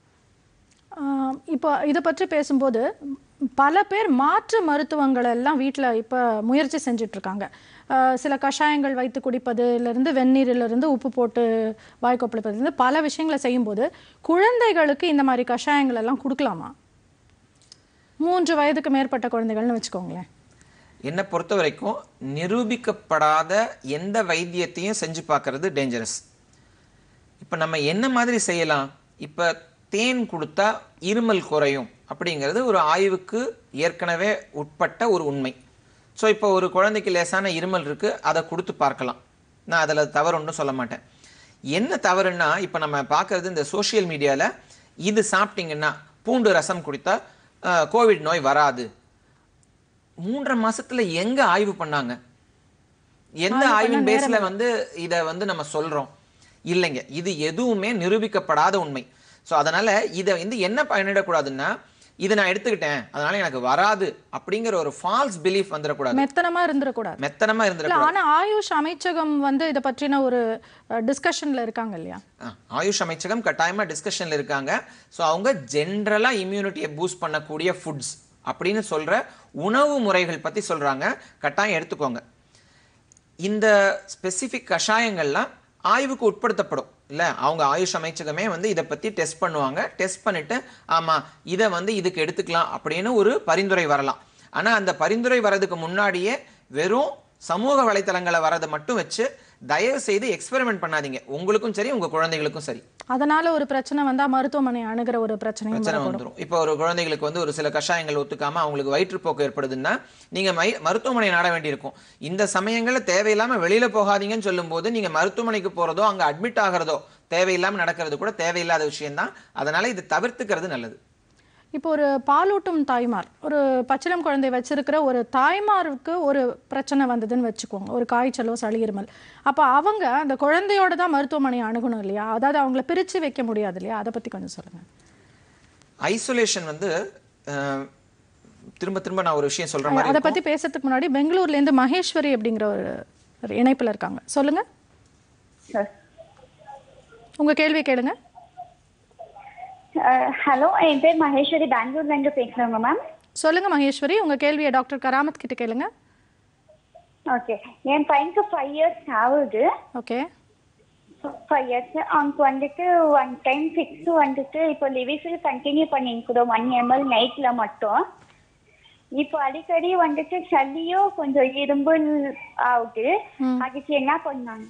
இப்போ இதை பற்றி பேசும்போது பல பேர் மாற்று மருத்துவங்கள் எல்லாம் வீட்டில் இப்போ முயற்சி செஞ்சிட்ருக்காங்க. சில கஷாயங்கள் வைத்து குடிப்பதுலேருந்து வெந்நீரிலிருந்து உப்பு போட்டு வாய்க்கொப்பளிப்பதுலேருந்து பல விஷயங்களை செய்யும்போது குழந்தைகளுக்கு இந்த மாதிரி கஷாயங்கள் எல்லாம் கொடுக்கலாமா? 3 வயதுக்கு மேற்பட்ட குழந்தைகள்னு வச்சுக்கோங்களேன். என்னை பொறுத்த வரைக்கும் நிரூபிக்கப்படாத எந்த வைத்தியத்தையும் செஞ்சு பார்க்கறது டேஞ்சரஸ். இப்போ நம்ம என்ன மாதிரி செய்யலாம்? இப்போ தேன் கொடுத்தா இருமல் குறையும் அப்படிங்கிறது ஒரு ஆய்வுக்கு ஏற்கனவே உட்பட்ட ஒரு உண்மை. ஸோ இப்போ ஒரு குழந்தைக்கு லேசான இருமல் இருக்குது, அதை கொடுத்து பார்க்கலாம். நான் அதில் தவறு ஒன்றும் சொல்ல மாட்டேன். என்ன தவறுன்னா, இப்போ நம்ம பார்க்குறது இந்த சோஷியல் மீடியாவில் இது சாப்பிட்டீங்கன்னா பூண்டு ரசம் குடித்தா கோவிட் நோய் வராது. 3.5 மாசத்துல எங்க ஆய்வு பண்ணாங்க? எந்த ஆய்வின் பேஸ்ல இதை நம்ம சொல்றோம்? இல்லைங்க, இது எதுவுமே நிரூபிக்கப்படாத உண்மை. ஸோ அதனால இதை என்ன பண்ணிடக்கூடாதுன்னா, இதை நான் எடுத்துக்கிட்டேன் அதனால எனக்கு வராது அப்படிங்கிற ஒரு ஃபால்ஸ் பிலீஃப் வந்துடக்கூடாது, மெத்தனமா இருந்துடக்கூடாது. ஆனா ஆயுஷ் அமைச்சகம் இதை பற்றின ஒரு டிஸ்கஷன்ல இருக்காங்க இல்லையா? ஆயுஷ் அமைச்சகம் கட்டாயமா டிஸ்கஷன்ல இருக்காங்க. ஸோ அவங்க ஜென்ரலா இம்யூனிட்டியை பூஸ்ட் பண்ணக்கூடிய ஃபுட்ஸ் அப்படின்னு சொல்ற உணவு முறைகள் பத்தி சொல்றாங்க, கட்டாயம் எடுத்துக்கோங்க. இந்த ஸ்பெசிஃபிக் கஷாயங்கள்லாம் ஆய்வுக்கு உட்படுத்தப்படும் இல்லை. அவங்க ஆயுஷ் அமைச்சகமே வந்து இதை பற்றி டெஸ்ட் பண்ணுவாங்க. டெஸ்ட் பண்ணிட்டு ஆமாம் இதை வந்து இதுக்கு எடுத்துக்கலாம் அப்படின்னு ஒரு பரிந்துரை வரலாம். ஆனால் அந்த பரிந்துரை வர்றதுக்கு முன்னாடியே வெறும் சமூக வலைத்தளங்களை வரதை மட்டும் வச்சு தயவு செய்து எக்ஸ்பெரிமெண்ட் பண்ணாதீங்க, உங்களுக்கும் சரி உங்க குழந்தைகளுக்கும் சரி. அதனால ஒரு பிரச்சனை வந்தா மருத்துவமனை அணுகிற ஒரு பிரச்சனை வந்துடும். இப்போ ஒரு குழந்தைகளுக்கு வந்து ஒரு சில கஷாயங்கள் ஒத்துக்காம அவங்களுக்கு வயிற்றுப்போக்கு ஏற்படுதுன்னா நீங்க மருத்துவமனை நாட வேண்டியிருக்கும். இந்த சமயங்கள்ல தேவையில்லாம வெளியில போகாதீங்கன்னு சொல்லும் போது நீங்க மருத்துவமனைக்கு போறதோ அங்க அட்மிட் ஆகிறதோ தேவையில்லாம நடக்கிறது கூட தேவையில்லாத விஷயம் தான். அதனால இது தவிர்த்துக்கிறது நல்லது. இப்போ ஒரு பாலூட்டும் தாய்மார், ஒரு பச்சிளம் குழந்தை வச்சிருக்கிற ஒரு தாய்மாருக்கு ஒரு பிரச்சனை வந்ததுன்னு வச்சுக்கோங்க, ஒரு காய்ச்சலோ சளி இருமல், அப்போ அவங்க அந்த குழந்தையோட தான் மருத்துவமனையை அணுகணும் இல்லையா? அதாவது அவங்கள பிரித்து வைக்க முடியாது இல்லையா? அதை பற்றி கொஞ்சம் சொல்லுங்கள். ஐசோலேஷன் வந்து திரும்ப திரும்ப நான் ஒரு விஷயம் சொல்கிற மாதிரி, அதை பற்றி பேசுறதுக்கு முன்னாடி பெங்களூர்லேருந்து மகேஸ்வரி அப்படிங்கிற ஒரு இணைப்பில் இருக்காங்க. சொல்லுங்கள், உங்கள் கேள்வி கேளுங்க. ஹலோ, என் பேர் மகேஸ்வரி, பெங்களூர்லேருந்து பேசுகிறேங்க மேம். சொல்லுங்க மகேஸ்வரி, உங்க கேள்வியை டாக்டர் கராமத் கிட்ட கேளுங்க. ஓகே, என் பையனுக்கு 5 இயர்ஸ் ஆகுது. Okay, 5 years. அவனுக்கு வந்துட்டு ஒன் டைம் ஃபிக்ஸ் வந்துட்டு இப்போ லிவிஸில் கண்டினியூ பண்ணிக்கிறோம் 1 ml நைட்டில் மட்டும். இப்போ அடிக்கடி வந்துட்டு சளியும் கொஞ்சம் இரும்பல் ஆகுது. அதுக்கு என்ன பண்ணாங்க?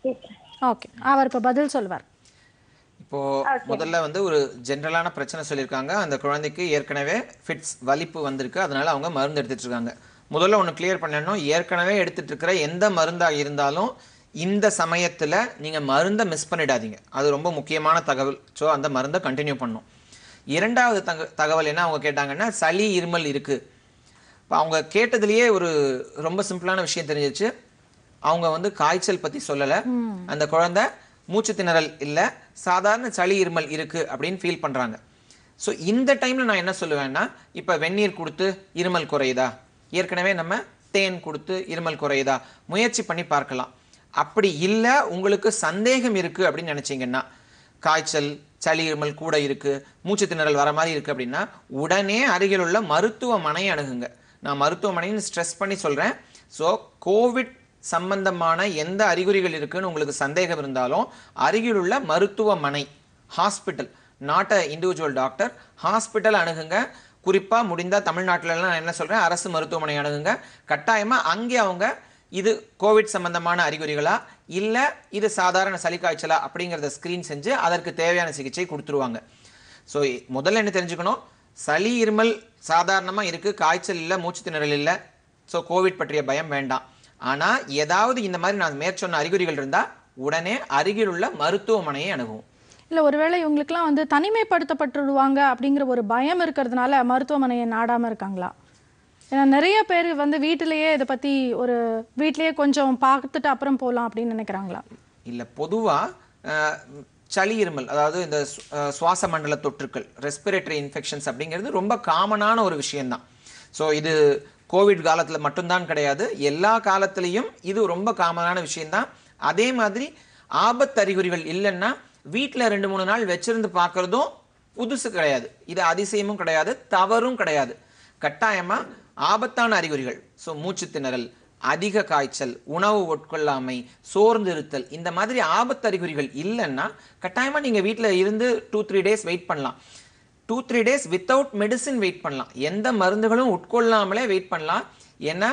ஓகே, அவர் இப்போ பதில் சொல்வார். இப்போ முதல்ல வந்து ஒரு ஜென்ரலான பிரச்சனை சொல்லியிருக்காங்க. அந்த குழந்தைக்கு ஏற்கனவே ஃபிட்ஸ் வலிப்பு வந்திருக்கு, அதனால அவங்க மருந்து எடுத்துட்டு இருக்காங்க. முதல்ல ஒன்று கிளியர் பண்ணணும், ஏற்கனவே எடுத்துட்டு இருக்கிற எந்த மருந்தாக இருந்தாலும் இந்த சமயத்தில் நீங்கள் மருந்தை மிஸ் பண்ணிடாதீங்க. அது ரொம்ப முக்கியமான தகவல். ஸோ அந்த மருந்தை கண்டினியூ பண்ணணும். இரண்டாவது தகவல் என்ன அவங்க கேட்டாங்கன்னா, சளி இருமல் இருக்குது. இப்போ அவங்க கேட்டதுலேயே ஒரு ரொம்ப சிம்பிளான விஷயம் தெரிஞ்சிச்சு. அவங்க வந்து காய்ச்சல் பற்றி சொல்லலை, அந்த குழந்தை மூச்சு திணறல் இல்லை, சாதாரண சளி இருமல் இருக்குது அப்படின்னு ஃபீல் பண்ணுறாங்க. ஸோ இந்த டைமில் நான் என்ன சொல்லுவேன்னா, இப்போ வெந்நீர் கொடுத்து இருமல் குறையுதா, ஏற்கனவே நம்ம தேன் கொடுத்து இருமல் குறையுதா, முயற்சி பண்ணி பார்க்கலாம். அப்படி இல்லை உங்களுக்கு சந்தேகம் இருக்குது அப்படின்னு நினச்சிங்கன்னா, காய்ச்சல் சளி இருமல் கூட இருக்குது, மூச்சு திணறல் வர மாதிரி இருக்குது அப்படின்னா உடனே அருகில் உள்ள மருத்துவமனை அணுகுங்க. நான் மருத்துவமனைன்னு ஸ்ட்ரெஸ் பண்ணி சொல்கிறேன். ஸோ கோவிட் சம்பந்தமான எந்த அறிகுறிகள் இருக்குன்னு உங்களுக்கு சந்தேகம் இருந்தாலும் அருகில் உள்ள மருத்துவமனை, hospital, not a individual doctor, hospital அணுகுங்க. குறிப்பாக முடிந்தால் தமிழ்நாட்டிலலாம் நான் என்ன சொல்கிறேன், அரசு மருத்துவமனை அணுகுங்க. கட்டாயமாக அங்கே அவங்க இது கோவிட் சம்பந்தமான அறிகுறிகளா இல்லை இது சாதாரண சளி காய்ச்சலா அப்படிங்கிறத ஸ்க்ரீன் செஞ்சு அதற்கு தேவையான சிகிச்சை கொடுத்துருவாங்க. ஸோ முதல்ல என்ன தெரிஞ்சுக்கணும், சளி இருமல் சாதாரணமாக இருக்குது, காய்ச்சல் இல்லை, மூச்சு திணறல் இல்லை. ஸோ கோவிட் பற்றிய பயம் வேண்டாம். ஆனால் ஏதாவது இந்த மாதிரி நான் மேற்சொன்ன அறிகுறிகள் இருந்தால் உடனே அருகில் உள்ள மருத்துவமனையை அணுகும். இல்லை, ஒருவேளை இவங்களுக்குலாம் வந்து தனிமைப்படுத்தப்பட்டுடுவாங்க அப்படிங்கிற ஒரு பயம் இருக்கிறதுனால மருத்துவமனையை நாடாமல் இருக்காங்களா? ஏன்னா நிறைய பேர் வந்து வீட்டிலேயே இதை பற்றி வீட்டிலேயே கொஞ்சம் பார்த்துட்டு அப்புறம் போகலாம் அப்படின்னு நினைக்கிறாங்களா? இல்லை, பொதுவாக சளி இருமல், அதாவது இந்த சுவாச மண்டல தொற்றுக்கள், ரெஸ்பிரேட்டரி இன்ஃபெக்ஷன்ஸ் அப்படிங்கிறது ரொம்ப காமனான ஒரு விஷயம்தான். ஸோ இது கோவிட் காலத்தில் மட்டும்தான் கிடையாது, எல்லா காலத்திலையும் இது ரொம்ப காமனான விஷயம்தான். அதே மாதிரி ஆபத்து அறிகுறிகள் இல்லைன்னா வீட்டில் 2-3 நாள் வச்சிருந்து பார்க்குறதும் புதுசு கிடையாது, இது அதிசயமும் கிடையாது, தவறும் கிடையாது. கட்டாயமாக ஆபத்தான அறிகுறிகள், ஸோ மூச்சு திணறல், அதிக காய்ச்சல், உணவு உட்கொள்ளாமை, சோர்ந்து இருத்தல், இந்த மாதிரி ஆபத்து அறிகுறிகள் இல்லைன்னா கட்டாயமாக நீங்கள் வீட்டில் இருந்து 2-3 டேஸ் வெயிட் பண்ணலாம். 2-3 டேஸ் வித்தவுட் மெடிசின் வெயிட் பண்ணலாம், எந்த மருந்துகளும் உட்கொள்ளாமலே வெயிட் பண்ணலாம். ஏன்னா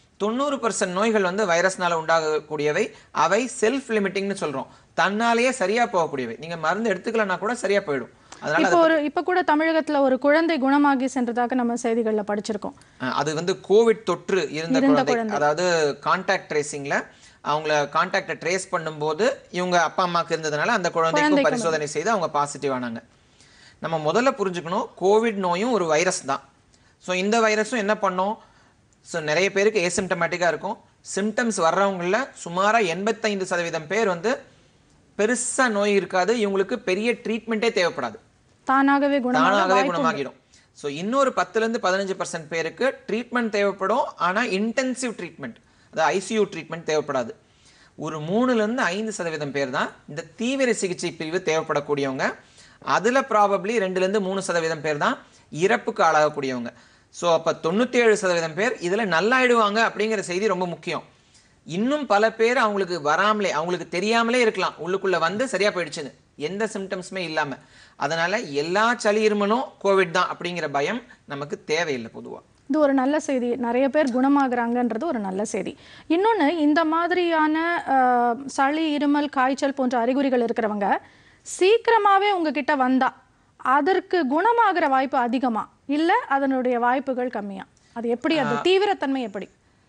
90% நோய்கள் வந்து வைரஸ்னால உண்டாகக்கூடியவை, அவை செல்ஃப் லிமிட்டிங்னு சொல்கிறோம், தன்னாலேயே சரியாக போகக்கூடியவை. நீங்கள் மருந்து எடுத்துக்கலன்னா கூட சரியாக போயிடும். இப்போ கூட தமிழகத்தில் ஒரு குழந்தை குணமாகி சென்றதாக நம்ம செய்திகளில் படிச்சிருக்கோம். அது வந்து கோவிட் தொற்று இருந்த குழந்தை, அதாவது கான்டாக்ட் ட்ரேசிங்கில் அவங்கள கான்டாக்டை ட்ரேஸ் பண்ணும்போது இவங்க அப்பா அம்மாவுக்கு இருந்ததுனால அந்த குழந்தைக்கும் பரிசோதனை செய்து அவங்க பாசிட்டிவ் ஆனாங்க. நம்ம முதல்ல புரிஞ்சுக்கணும், கோவிட் நோயும் ஒரு வைரஸ் தான். ஸோ இந்த வைரஸும் என்ன பண்ணோம், ஸோ நிறைய பேருக்கு ஏசிம்டமேட்டிக்காக இருக்கும். சிம்டம்ஸ் வர்றவங்களில் சுமாராக 85% பேர் வந்து பெருசாக நோய் இருக்காது, இவங்களுக்கு பெரிய ட்ரீட்மெண்ட்டே தேவைப்படாது, தானாகவே குணமாகிடும். ஸோ இன்னொரு 10-15% பேருக்கு ட்ரீட்மெண்ட் தேவைப்படும், ஆனால் இன்டென்சிவ் ட்ரீட்மெண்ட், அதாவது ஐசியூ ட்ரீட்மெண்ட் தேவைப்படாது. ஒரு 3-5% பேர் தான் இந்த தீவிர சிகிச்சை பிரிவு தேவைப்படக்கூடியவங்க. அதில் ப்ராபப்ளி 2-3% பேர் தான் இறப்புக்கு ஆளாகக்கூடியவங்க. ஸோ அப்போ 97% பேர் இதில் நல்லாயிடுவாங்க அப்படிங்கிற செய்தி ரொம்ப முக்கியம். இன்னும் பல பேர் அவங்களுக்கு வராமலே, அவங்களுக்கு தெரியாமலே இருக்கலாம், உள்ளுக்குள்ள வந்து சரியா போயிடுச்சுன்னு, எந்த சிம்டம்ஸுமே இல்லாம. அதனால எல்லா சளி இருமலும் கோவிட் தான் அப்படிங்கிற பயம் நமக்கு தேவையில்லை பொதுவா. இது ஒரு நல்ல செய்தி, நிறைய பேர் குணமாகறாங்கன்றது ஒரு நல்ல செய்தி. இன்னொன்று, இந்த மாதிரியான சளி இருமல் காய்ச்சல் போன்ற அறிகுறிகள் இருக்கிறவங்க சீக்கிரமாகவே உங்ககிட்ட வந்தா அதற்கு குணமாகிற வாய்ப்பு அதிகமா இல்லை அதனுடைய வாய்ப்புகள் கம்மியா? அது எப்படி, அது தீவிரத்தன்மை எப்படி?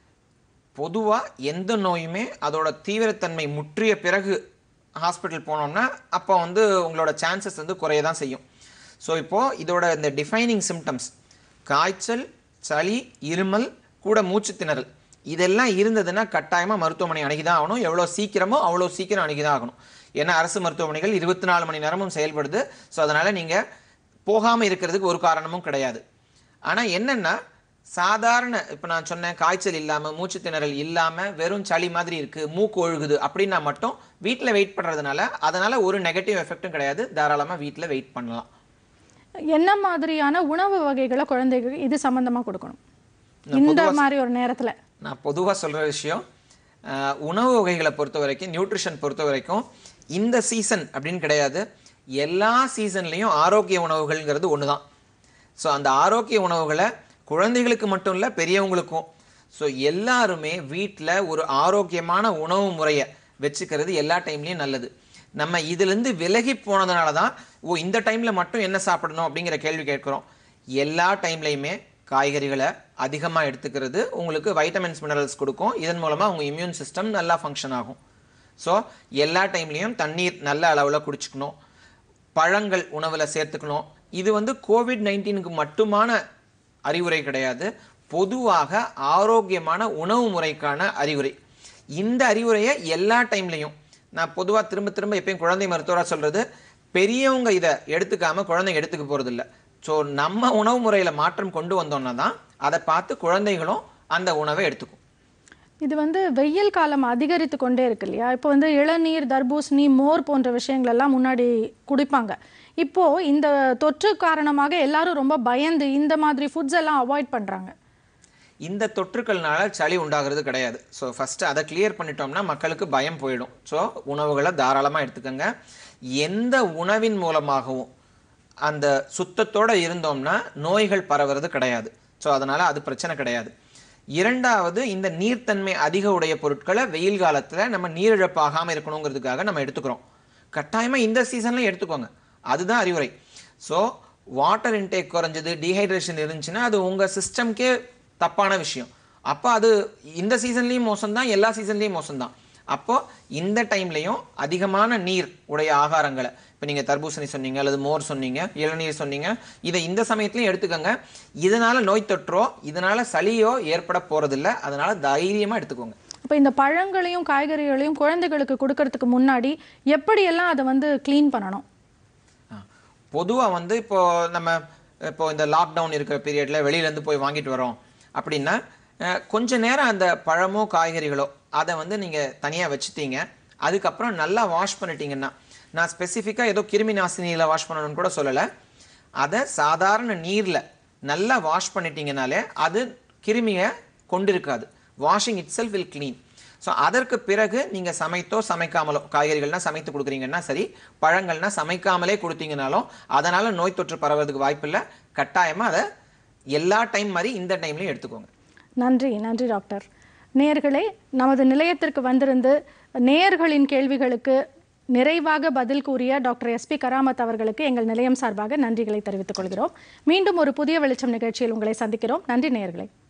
பொதுவா எந்த நோயுமே அதோட தீவிரத்தன்மை முற்றிய பிறகு ஹாஸ்பிட்டல் போனோம்னா அப்போ வந்து உங்களோட சான்சஸ் வந்து குறைய தான் செய்யும். ஸோ இப்போது இதோட இந்த டிஃபைனிங் சிம்டம்ஸ் காய்ச்சல், சளி, இருமல், கூட மூச்சு திணறல் இதெல்லாம் இருந்ததுன்னா கட்டாயமாக மருத்துவமனை அணுகிதான் ஆகணும். எவ்வளோ சீக்கிரமோ அவ்வளோ சீக்கிரம் அணுகிதான் ஆகணும். ஏன்னா அரசு மருத்துவமனைகள் 24 மணி நேரமும் செயல்படுது. ஸோ அதனால் நீங்கள் போகாமல் இருக்கிறதுக்கு ஒரு காரணமும் கிடையாது. ஆனால் என்னென்னா சாதாரண இப்போ நான் சொன்னேன் காய்ச்சல் இல்லாமல் மூச்சு திணறல் இல்லாமல் வெறும் சளி மாதிரி இருக்குது, மூக்கு ஒழுகுது அப்படின்னா மட்டும் வீட்டில் வெயிட் பண்ணுறதுனால அதனால் ஒரு நெகட்டிவ் எஃபெக்டும் கிடையாது. தாராளமாக வீட்டில் வெயிட் பண்ணலாம். என்ன மாதிரியான உணவு வகைகளை குழந்தைகளுக்கு இது சம்பந்தமாக கொடுக்கணும் இந்த மாதிரி ஒரு நேரத்தில்? நான் பொதுவாக சொல்கிற விஷயம், உணவு வகைகளை பொறுத்த வரைக்கும், நியூட்ரிஷன் பொறுத்த வரைக்கும் இந்த சீசன் அப்படின்னு கிடையாது. எல்லா சீசன்லேயும் ஆரோக்கிய உணவுகள்ங்கிறது ஒன்று தான். ஸோ அந்த ஆரோக்கிய உணவுகளை குழந்தைகளுக்கு மட்டும் இல்லை பெரியவங்களுக்கும், ஸோ எல்லாருமே வீட்டில் ஒரு ஆரோக்கியமான உணவு முறையை வச்சுக்கிறது எல்லா டைம்லேயும் நல்லது. நம்ம இதுலேருந்து விலகி போனதுனால தான் இந்த டைமில் மட்டும் என்ன சாப்பிடணும் அப்படிங்கிற கேள்வி கேட்குறோம். எல்லா டைம்லையுமே காய்கறிகளை அதிகமாக எடுத்துக்கிறது உங்களுக்கு வைட்டமின்ஸ் மினரல்ஸ் கொடுக்கும். இதன் மூலமாக உங்கள் இம்யூன் சிஸ்டம் நல்லா ஃபங்க்ஷன் ஆகும். ஸோ எல்லா டைம்லேயும் தண்ணீர் நல்ல அளவில் குடிச்சுக்கணும், பழங்கள் உணவில் சேர்த்துக்கணும். இது வந்து கோவிட்-19க்கு மட்டுமான அறிவுரை கிடையாது, பொதுவாக ஆரோக்கியமான உணவு முறைக்கான அறிவுரை. இந்த அறிவுரையை எல்லா டைம்லையும் நான் பொதுவாக திரும்ப திரும்ப எப்பயும் குழந்தை மருத்துவராக சொல்கிறது, பெரியவங்க இதை எடுத்துக்காமல் குழந்தைங்க எடுத்துக்க போகிறது இல்லை. ஸோ நம்ம உணவு முறையில் மாற்றம் கொண்டு வந்தோம்னா தான் அதை பார்த்து குழந்தைகளும் அந்த உணவை எடுத்துக்கும். இது வந்து வெயில் காலம் அதிகரித்து கொண்டே இருக்கு இல்லையா? இப்போ வந்து இளநீர், தர்பூசணி, மோர் போன்ற விஷயங்கள் எல்லாம் முன்னாடி குடிப்பாங்க. இப்போ இந்த தொற்று காரணமாக எல்லாரும் ரொம்ப பயந்து இந்த மாதிரி ஃபுட்ஸ் எல்லாம் அவாய்ட் பண்றாங்க. இந்த தொற்றுக்கள்னால சளி உண்டாகிறது கிடையாது. ஸோ ஃபஸ்ட்டு அதை கிளியர் பண்ணிட்டோம்னா மக்களுக்கு பயம் போயிடும். ஸோ உணவுகளை தாராளமாக எடுத்துக்கோங்க. எந்த உணவின் மூலமாகவும் அந்த சுத்தத்தோடு இருந்தோம்னா நோய்கள் பரவுறது கிடையாது. ஸோ அதனால் அது பிரச்சனை கிடையாது. இரண்டாவது, இந்த நீர்த்தன்மை அதிக உடைய பொருட்களை வெயில் காலத்தில் நம்ம நீரிழப்பாகாமல் இருக்கணுங்கிறதுக்காக நம்ம எடுத்துக்கிறோம். கட்டாயமாக இந்த சீசன்லையும் எடுத்துக்கோங்க, அதுதான் அறிவுரை. ஸோ வாட்டர் இன்டேக் குறைஞ்சது, டீஹைட்ரேஷன் இருந்துச்சுன்னா அது உங்கள் சிஸ்டம்கே தப்பான விஷயம். அப்போ அது இந்த சீசன்லேயும் மோசம்தான், எல்லா சீசன்லேயும் மோசம்தான். அப்போது இந்த டைம்லையும் அதிகமான நீர் உடைய ஆகாரங்களை, இப்போ நீங்கள் தர்பூசணி சொன்னீங்க, அல்லது மோர் சொன்னீங்க, இளநீர் சொன்னீங்க, இதை இந்த சமயத்துலையும் எடுத்துக்கோங்க. இதனால் நோய் தொற்றோ இதனால் சளியோ ஏற்பட போகிறதில்ல. அதனால் தைரியமாக எடுத்துக்கோங்க. இப்போ இந்த பழங்களையும் காய்கறிகளையும் குழந்தைகளுக்கு கொடுக்கறதுக்கு முன்னாடி எப்படியெல்லாம் அதை வந்து க்ளீன் பண்ணணும்? பொதுவாக வந்து இப்போ இந்த லாக்டவுன் இருக்கிற பீரியடில் வெளியிலேருந்து போய் வாங்கிட்டு வரோம் அப்படின்னா கொஞ்ச நேரம் அந்த பழமோ காய்கறிகளோ அதை வந்து நீங்கள் தனியாக வச்சுட்டீங்க, அதுக்கப்புறம் நல்லா வாஷ் பண்ணிட்டீங்கன்னா, நான் ஸ்பெசிஃபிக்காக ஏதோ கிருமி நாசினியில் வாஷ் பண்ணணும்னு கூட சொல்லலை, அதை சாதாரண நீரில் நல்லா வாஷ் பண்ணிட்டீங்கனாலே அது கிருமியை கொண்டு இருக்காது. Washing it self will clean. So அதற்கு பிறகு நீங்கள் சமைத்தோ சமைக்காமலோ, காய்கறிகள்னால் சமைத்து கொடுக்குறீங்கன்னா சரி, பழங்கள்னால் சமைக்காமலே கொடுத்தீங்கனாலும் அதனால் நோய் தொற்று பரவறதுக்கு வாய்ப்பில்லை. கட்டாயமாக அதை எல்லா டைம் மாதிரி இந்த டைம்லையும் எடுத்துக்கோங்க. நன்றி நன்றி டாக்டர். நேயர்களே, நமது நிலையத்திற்கு வந்திருந்து நேயர்களின் கேள்விகளுக்கு நிறைவாக பதில் கூறிய டாக்டர் SP கராமத் அவர்களுக்கு எங்கள் நிலையம் சார்பாக நன்றிகளை தெரிவித்துக் கொள்கிறோம். மீண்டும் ஒரு புதிய வெளிச்சம் நிகழ்ச்சியில் உங்களை சந்திக்கிறோம். நன்றி நேயர்களே.